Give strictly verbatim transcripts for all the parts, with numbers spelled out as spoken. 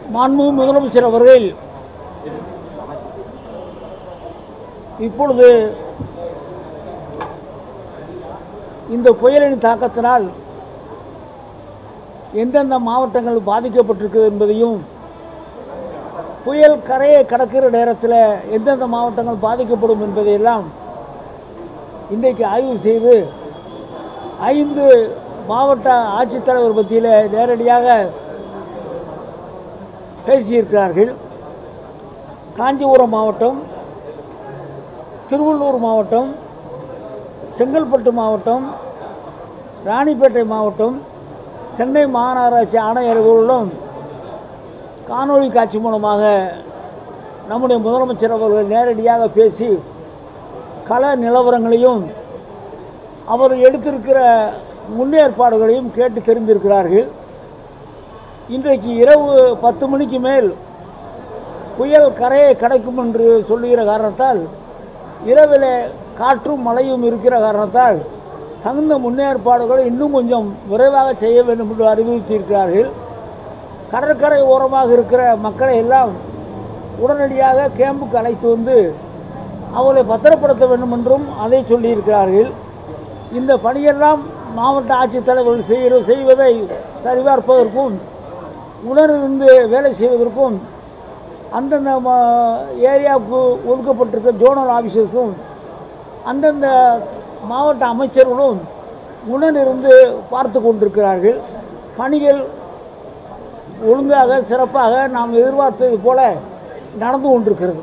மாண்புமிகு முதலமைச்சர் அவர்கள் இப்பொழுது இந்த புயலின் தாக்கத்தினால் எந்தெந்த மாவட்டங்கள் பாதிக்கப்பட்டிருக்கு என்பதையும் புயல் கரையை கடக்கிற நேரத்தில் எந்தெந்த மாவட்டங்கள் பாதிக்கப்படும் என்பதையெல்லாம் இன்றைக்கு ஆய்வு செய்து ஐந்து மாவட்ட ஆட்சித்தலைவர் மத்தியில் நேரடியாக பேசியிருக்கிறார்கள். காஞ்சிபுரம் மாவட்டம், திருவள்ளூர் மாவட்டம், செங்கல்பட்டு மாவட்டம், ராணிப்பேட்டை மாவட்டம், சென்னை மாநகராட்சி ஆணையர்களுடன் காணொளி காட்சி மூலமாக நம்முடைய முதலமைச்சர் அவர்கள் நேரடியாக பேசி கள நிலவரங்களையும் அவர் எடுத்திருக்கிற முன்னேற்பாடுகளையும் கேட்டு தெரிந்திருக்கிறார்கள். இன்றைக்கு இரவு பத்து மணிக்கு மேல் புயல் கரையை கடக்கும் என்று சொல்லுகிற காரணத்தால் இரவில் காற்றும் மழையும் இருக்கிற காரணத்தால் தகுந்த முன்னேற்பாடுகளை இன்னும் கொஞ்சம் விரைவாக செய்ய வேண்டும் என்று அறிவுறுத்தியிருக்கிறார்கள். கடற்கரை ஓரமாக இருக்கிற மக்களை எல்லாம் உடனடியாக கேம்புக்கு அழைத்து வந்து அவர்களை பத்திரப்படுத்த வேண்டும் என்றும் அதை சொல்லியிருக்கிறார்கள். இந்த பணியெல்லாம் மாவட்ட ஆட்சித்தலைவர்கள் செய்கிற செய்வதை சரிபார்ப்பதற்கும் உணர்ந்து வேலை செய்வதற்கும் அந்தந்த ஏரியாவுக்கு ஒதுக்கப்பட்டிருக்க ஜோனல் ஆஃபீஸர்ஸும் அந்தந்த மாவட்ட அமைச்சர்களும் உடனிருந்து பார்த்து கொண்டிருக்கிறார்கள். பணிகள் ஒழுங்காக சிறப்பாக நாம் எதிர்பார்த்தது போல நடந்து கொண்டிருக்கிறது.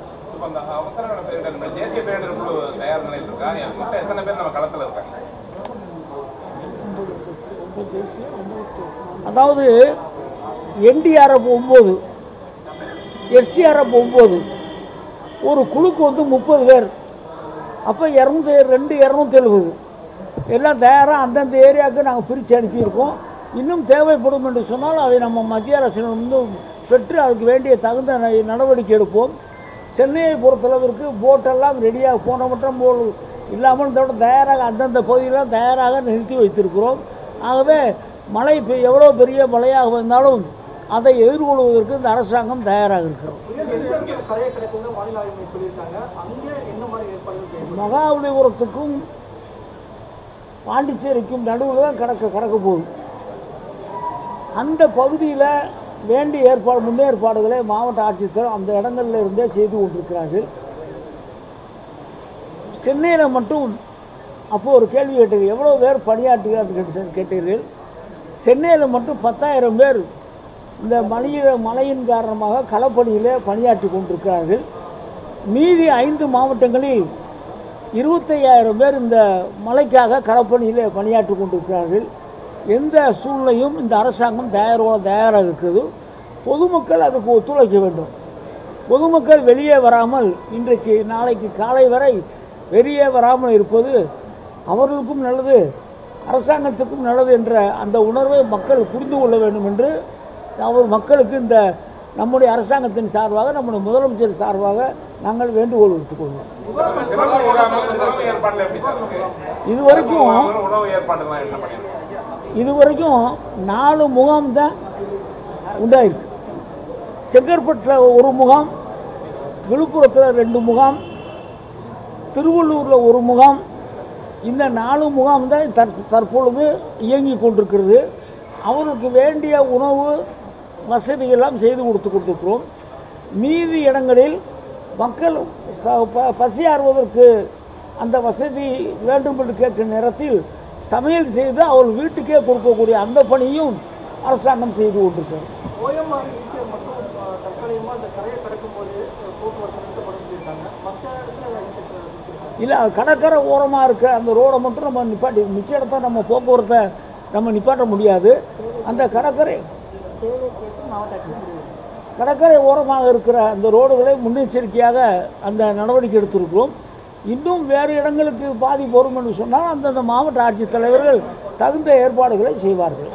அதாவது என்டிஆர்எஃப் ஒம்பது, எஸ்டிஆர்எஃப் ஒம்பது, ஒரு குழுக்கு வந்து முப்பது பேர், அப்போ இரநூத்தி ரெண்டு இரநூத்தி எழுபது எல்லாம் தயாராக அந்தந்த ஏரியாவுக்கு நாங்கள் பிரித்து அனுப்பியிருக்கோம். இன்னும் தேவைப்படும் என்று சொன்னால் அதை நம்ம மத்திய அரசிலிருந்து பெற்று அதுக்கு வேண்டிய தகுந்த நடவடிக்கை எடுப்போம். சென்னையை பொறுத்தளவிற்கு போட்டெல்லாம் ரெடியாக போன மட்டும் போல் இல்லாமல் இதோட தயாராக அந்தந்த பகுதியெல்லாம் தயாராக நிறுத்தி வைத்திருக்கிறோம். ஆகவே மழை எவ்வளோ பெரிய மழையாக வந்தாலும் அதை எதிர்கொள்வதற்கு இந்த அரசாங்கம் தயாராக இருக்கிறோம். மகாபலிபுரத்துக்கும் பாண்டிச்சேரிக்கும் நடுவில் தான் கடக்க கடக்க போகுது. அந்த பகுதியில் வேண்டிய ஏற்பாடு முன்னேற்பாடுகளை மாவட்ட ஆட்சித்தலைவர் அந்த இடங்களில் இருந்தே செய்து கொண்டிருக்கிறார்கள். சென்னையில் மட்டும் அப்போது ஒரு கேள்வி கேட்டீர்கள், எவ்வளோ பேர் பணியாற்றுகிறார்கள் கேட்டீர்கள். சென்னையில் மட்டும் பத்தாயிரம் பேர் இந்த மழைய மழையின் காரணமாக களப்பணியில் பணியாற்றி கொண்டிருக்கிறார்கள். மீதி ஐந்து மாவட்டங்களில் இருபத்தையாயிரம் பேர் இந்த மழைக்காக களப்பணியில் பணியாற்றி கொண்டிருக்கிறார்கள். எந்த சூழ்நிலையும் இந்த அரசாங்கம் தயாரோட தயாராக இருக்கிறது. பொதுமக்கள் அதுக்கு ஒத்துழைக்க வேண்டும். பொதுமக்கள் வெளியே வராமல் இன்றைக்கு நாளைக்கு காலை வரை வெளியே வராமல் இருப்பது அவர்களுக்கும் நல்லது, அரசாங்கத்துக்கும் நல்லது என்ற அந்த உணர்வை மக்கள் புரிந்து கொள்ள வேண்டும் என்று அவர் மக்களுக்கு இந்த நம்முடைய அரசாங்கத்தின் சார்பாக நம்முடைய முதலமைச்சர் சார்பாக நாங்கள் வேண்டுகோள் விடுத்துக் கொள்வோம். இதுவரைக்கும் இதுவரைக்கும் நாலு முகாம் தான் உண்டாயிருக்கு. செங்கற்பட்டில் ஒரு முகாம், விழுப்புரத்தில் ரெண்டு முகாம், திருவள்ளூரில் ஒரு முகாம். இந்த நாலு முகாம் தான் தற்பொழுது இயங்கி கொண்டிருக்கிறது. அவருக்கு வேண்டிய உணவு வசதியெல்லாம் செய்து கொடுத்து கொண்டிருக்கிறோம். மீதி இடங்களில் மக்கள் பசியாறுவதற்கு அந்த வசதி வேண்டும் என்று கேட்கிற நேரத்தில் சமையல் செய்து அவர் வீட்டுக்கே கொடுக்கக்கூடிய அந்த பணியும் அரசாங்கம் செய்து கொண்டிருக்கிறது. இல்லை, அது கடற்கரை ஓரமாக இருக்க அந்த ரோடை மட்டும் நம்ம நிப்பாட்டி மிச்ச இடத்த நம்ம போக்குவரத்தை நம்ம நிப்பாட்ட முடியாது. அந்த கடற்கரை கடற்கரை ஓரமாக இருக்கிற அந்த ரோடுகளை முன்னெச்சரிக்கையாக அந்த நடவடிக்கை எடுத்திருக்கிறோம். இன்னும் வேறு இடங்களுக்கு பாதிப்பு வரும் என்று சொன்னால் அந்தந்த மாவட்ட ஆட்சித்தலைவர்கள் தகுந்த ஏற்பாடுகளை செய்வார்கள்.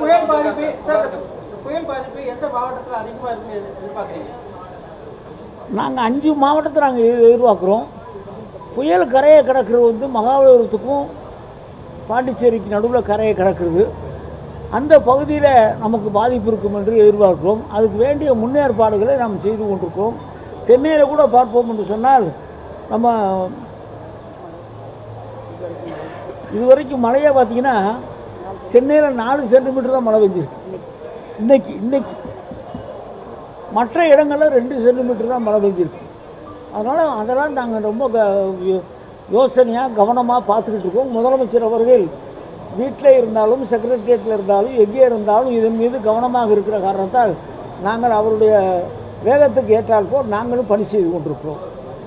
நாங்கள் அஞ்சு மாவட்டத்தை நாங்கள் எதிர்பார்க்குறோம். புயல் கரையை கடக்கிறது வந்து மகாபலிபுரத்துக்கும் பாண்டிச்சேரிக்கு நடுவில் கரையை கடக்கிறது. அந்த பகுதியில் நமக்கு பாதிப்பு இருக்கும் என்று எதிர்பார்க்கிறோம். அதுக்கு வேண்டிய முன்னேற்பாடுகளை நாம் செய்து கொண்டிருக்கிறோம். சென்னையில் கூட பார்ப்போம் என்று சொன்னால் நம்ம இதுவரைக்கும் மழையை பார்த்திங்கன்னா சென்னையில் நாலு சென்டிமீட்டர் தான் மழை பெஞ்சிருக்கு. இன்னைக்கு இன்னைக்கு மற்ற இடங்களில் ரெண்டு சென்டிமீட்டர் தான் மழை பெஞ்சிருக்கு. அதனால் அதெல்லாம் நாங்கள் ரொம்ப க யோசனையாக கவனமாக பார்த்துக்கிட்டு இருக்கோம். முதலமைச்சர் அவர்கள் வீட்டில் இருந்தாலும் செக்ரட்டரியேட்டில் இருந்தாலும் எங்கே இருந்தாலும் இதன் மீது கவனமாக இருக்கிற காரணத்தால் நாங்கள் அவருடைய வேகத்துக்கு ஏற்றால் போல் நாங்களும் பணி செய்து கொண்டிருக்கிறோம்.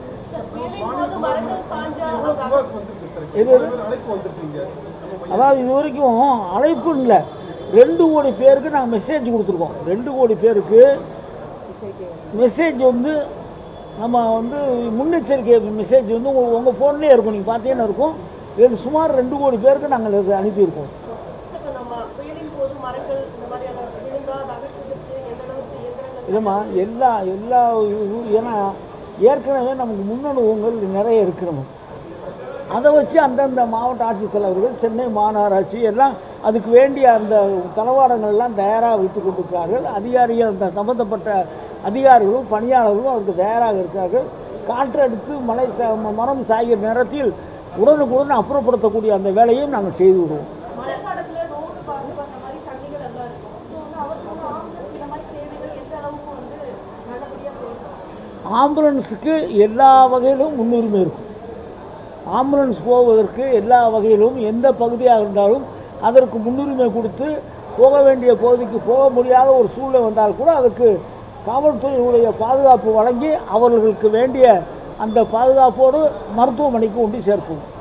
இது அதாவது இது வரைக்கும் அழைப்பு இல்லை, ரெண்டு கோடி பேருக்கு நாங்கள் மெசேஜ் கொடுத்துருக்கோம். ரெண்டு கோடி பேருக்கு மெசேஜ் வந்து நம்ம வந்து முன்னெச்சரிக்கை மெசேஜ் வந்து உங்கள் உங்கள் ஃபோன்லேயே இருக்கும், நீங்கள் பார்த்தீங்கன்னா இருக்கும். ரெண்டு சுமார் ரெண்டு கோடி பேருக்கு நாங்கள் அனுப்பியிருக்கோம். இல்லைம்மா எல்லா எல்லா ஏன்னா ஏற்கனவே நமக்கு முன்னனுபவங்கள் நிறைய இருக்கிறோம். அதை வச்சு அந்தந்த மாவட்ட ஆட்சித்தலைவர்கள் சென்னை மாநகராட்சி எல்லாம் அதுக்கு வேண்டிய அந்த தளவாடங்கள்லாம் தயாராக வைத்து கொண்டிருக்கிறார்கள். அதிகாரிகள் அந்த சம்பந்தப்பட்ட அதிகாரிகளும் பணியாளர்களும் அதுக்கு தயாராக இருக்கிறார்கள். காற்றடித்து மழை மரம் சாகிற நேரத்தில் உடனுக்குடன் அப்புறப்படுத்தக்கூடிய அந்த வேலையும் நாங்கள் செய்து விடுவோம். ஆம்புலன்ஸுக்கு எல்லா வகையிலும் முன்னுரிமை இருக்கும். ஆம்புலன்ஸ் போவதற்கு எல்லா வகையிலும் எந்த பகுதியாக இருந்தாலும் அதற்கு முன்னுரிமை கொடுத்து போக வேண்டிய பகுதிக்கு போக முடியாத ஒரு சூழ்நிலை வந்தால் கூட அதுக்கு காவல்துறையினுடைய பாதுகாப்பு வழங்கி அவர்களுக்கு வேண்டிய அந்த பாதுகாப்போடு மருத்துவமனைக்கு கொண்டு சேர்ப்போம்.